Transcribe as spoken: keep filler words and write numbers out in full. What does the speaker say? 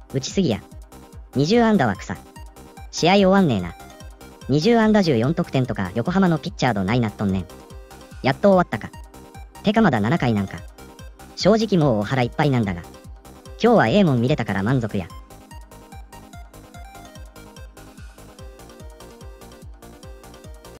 打ちすぎや。にじゅう安打は草。試合終わんねえな。にじゅう安打じゅうよん得点とか横浜のピッチャーどないなっとんねん。やっと終わったか。てかまだななかいなんか。正直もうお腹いっぱいなんだが。今日はええもん見れたから満足や。